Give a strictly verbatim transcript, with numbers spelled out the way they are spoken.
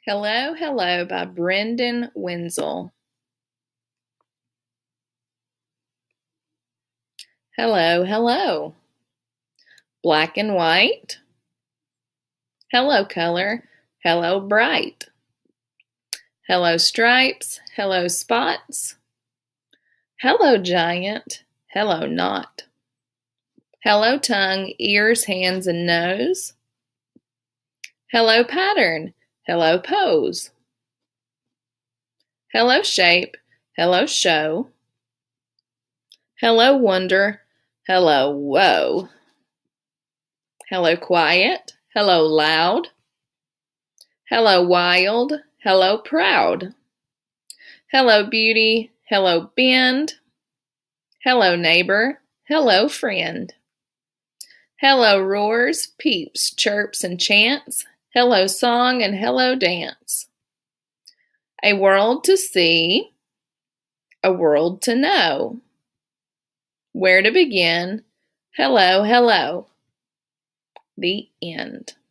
Hello, Hello by Brendan Wenzel. Hello, hello. Black and white. Hello, color. Hello, bright. Hello, stripes. Hello, spots. Hello, giant. Hello, knot. Hello, tongue, ears, hands, and nose. Hello, pattern. Hello, pose. Hello, shape. Hello, show. Hello, wonder. Hello, whoa. Hello, quiet. Hello, loud. Hello, wild. Hello, proud. Hello, beauty. Hello, bend. Hello, neighbor. Hello, friend. Hello, roars, peeps, chirps, and chants. Hello, song, and hello, dance. A world to see. A world to know. Where to begin. Hello, hello. The end.